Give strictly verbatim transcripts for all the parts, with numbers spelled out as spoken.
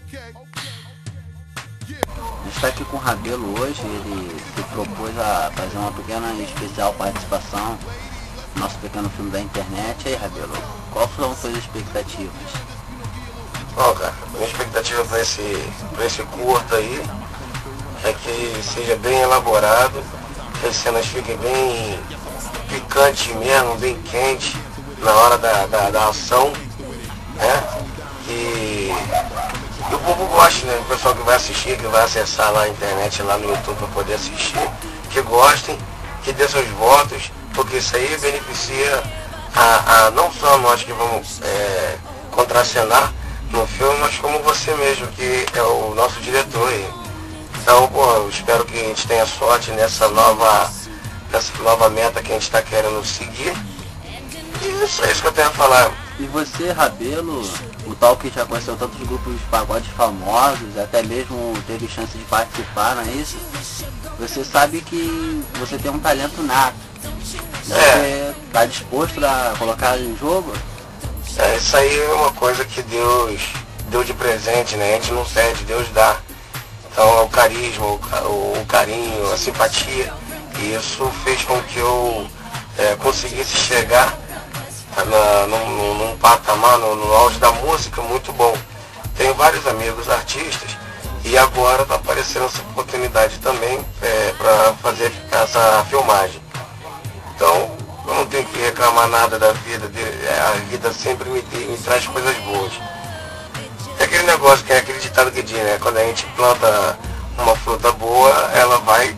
A gente está aqui com o Rabelo hoje, ele se propôs a fazer uma pequena e especial participação no nosso pequeno filme da internet. E aí, Rabelo, qual foram suas expectativas? Bom, cara, minha expectativa para esse, para esse curto aí é que seja bem elaborado, que as cenas fiquem bem picantes mesmo, bem quentes na hora da, da, da ação, né? E, e o povo goste, né? O pessoal que vai assistir, que vai acessar lá a internet, lá no YouTube para poder assistir, que gostem, que dê seus votos, porque isso aí beneficia a, a não só nós que vamos é, contracenar no filme, mas como você mesmo, que é o nosso diretor aí. Então, pô, eu espero que a gente tenha sorte nessa nova, nessa nova meta que a gente está querendo seguir. E isso é isso que eu tenho a falar. E você, Rabelo, o tal que já conheceu tantos grupos de pagode famosos, até mesmo teve chance de participar, não é isso? Você sabe que você tem um talento nato. Você está disposto a colocar em jogo? É, isso aí é uma coisa que Deus deu de presente, né? A gente não cede, Deus dá. Então é o carisma, o, o carinho, a simpatia. E isso fez com que eu é, conseguisse chegar na, num, num patamar, no, no auge da música muito bom. Tenho vários amigos artistas e agora está aparecendo essa oportunidade também é, para fazer essa filmagem. Então eu não tenho que reclamar nada da vida, a vida sempre me, me traz coisas boas. É aquele negócio que é acreditado que diz, né? Quando a gente planta uma fruta boa, ela vai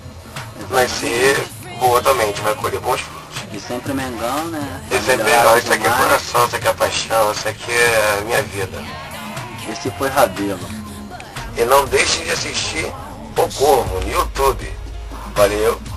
nascer boa também, a gente vai colher bons frutos. E sempre Mengão, né? E sempre Mengão, isso aqui é coração, isso aqui é paixão, isso aqui é a minha vida. Esse foi Rabelo. E não deixem de assistir O Corvo no YouTube. Valeu!